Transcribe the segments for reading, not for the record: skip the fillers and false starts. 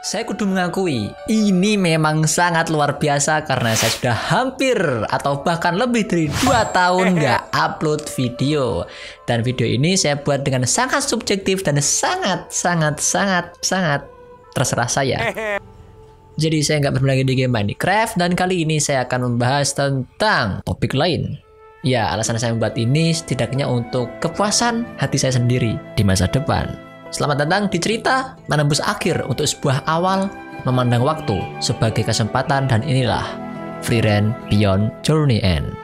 Saya kudu mengakui, ini memang sangat luar biasa karena saya sudah hampir atau bahkan lebih dari 2 tahun nggak upload video. Dan video ini saya buat dengan sangat subjektif dan sangat terserah saya. Jadi saya nggak bermain lagi di game Minecraft dan kali ini saya akan membahas tentang topik lain. Ya, alasan saya membuat ini setidaknya untuk kepuasan hati saya sendiri di masa depan. Selamat datang di cerita menembus akhir untuk sebuah awal memandang waktu sebagai kesempatan dan inilah Frieren Beyond Journey End.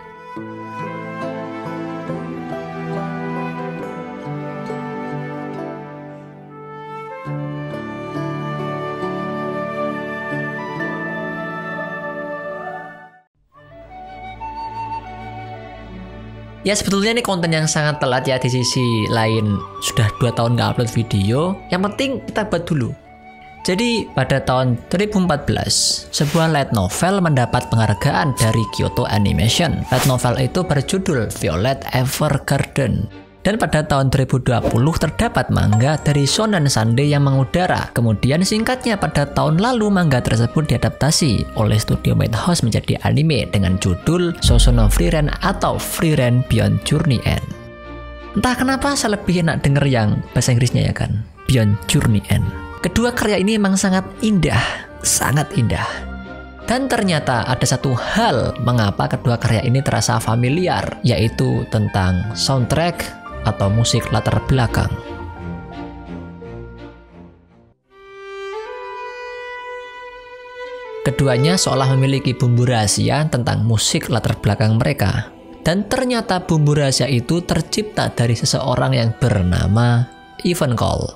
Ya sebetulnya ini konten yang sangat telat ya, di sisi lain sudah 2 tahun nggak upload video. Yang penting kita buat dulu. Jadi pada tahun 2014 sebuah light novel mendapat penghargaan dari Kyoto Animation. Light novel itu berjudul Violet Evergarden. Dan pada tahun 2020 terdapat manga dari Shonen Sunday yang mengudara. Kemudian singkatnya pada tahun lalu manga tersebut diadaptasi oleh studio Madhouse menjadi anime dengan judul Sousou no Frieren atau Frieren Beyond Journey End. Entah kenapa saya lebih enak denger yang bahasa Inggrisnya ya kan, Beyond Journey End. Kedua karya ini memang sangat indah. Dan ternyata ada satu hal mengapa kedua karya ini terasa familiar, yaitu tentang soundtrack atau musik latar belakang. Keduanya seolah memiliki bumbu rahasia tentang musik latar belakang mereka. Dan ternyata bumbu rahasia itu tercipta dari seseorang yang bernama Evan Cole.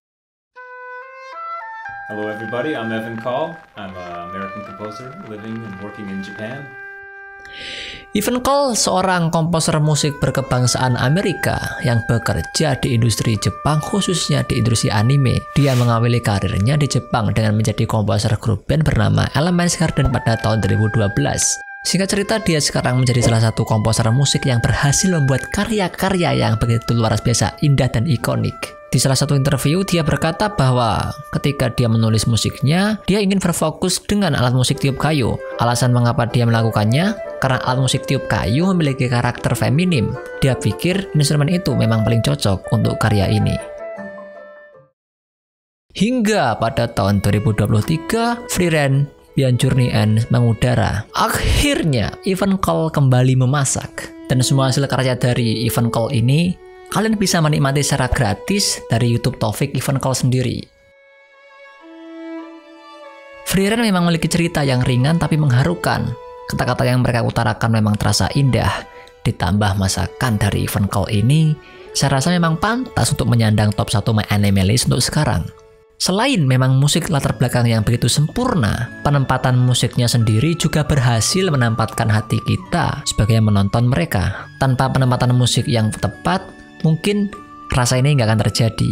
Hello everybody, I'm Evan Cole. I'm an American composer living and working in Japan. Evan Cole seorang komposer musik berkebangsaan Amerika yang bekerja di industri Jepang, khususnya di industri anime. Dia mengawali karirnya di Jepang dengan menjadi komposer grup band bernama Elements Garden pada tahun 2012. Singkat cerita, dia sekarang menjadi salah satu komposer musik yang berhasil membuat karya-karya yang begitu luar biasa indah dan ikonik. Di salah satu interview, dia berkata bahwa ketika dia menulis musiknya, dia ingin berfokus dengan alat musik tiup kayu. Alasan mengapa dia melakukannya? Karena alat musik tiup kayu memiliki karakter feminim. Dia pikir instrumen itu memang paling cocok untuk karya ini. Hingga pada tahun 2023, Frieren Beyond Journey End mengudara. Akhirnya, Evan Cole kembali memasak. Dan semua hasil karya dari Evan Cole ini kalian bisa menikmati secara gratis dari YouTube Taufik Evan Cole sendiri. Frieren memang memiliki cerita yang ringan tapi mengharukan. Kata-kata yang mereka utarakan memang terasa indah. Ditambah masakan dari Evan Cole ini, saya rasa memang pantas untuk menyandang top 1 My Anime List untuk sekarang. Selain memang musik latar belakang yang begitu sempurna, penempatan musiknya sendiri juga berhasil menempatkan hati kita sebagai menonton mereka. Tanpa penempatan musik yang tepat, mungkin rasa ini nggak akan terjadi.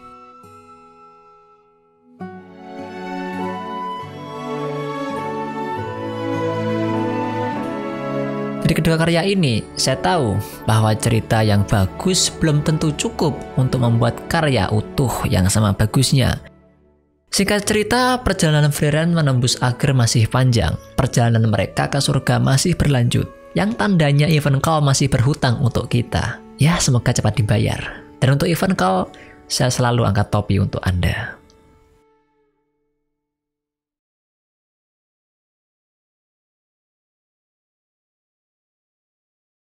Dari kedua karya ini, saya tahu bahwa cerita yang bagus belum tentu cukup untuk membuat karya utuh yang sama bagusnya. Singkat cerita, perjalanan Frieren menembus akhir masih panjang. Perjalanan mereka ke surga masih berlanjut. Yang tandanya Evan Cole masih berhutang untuk kita. Ya, semoga cepat dibayar. Dan untuk Evan Cole, saya selalu angkat topi untuk Anda.